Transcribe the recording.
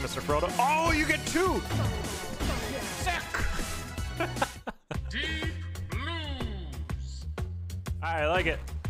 Mr. Frodo. Oh, you get 2! Deep Blues. I like it.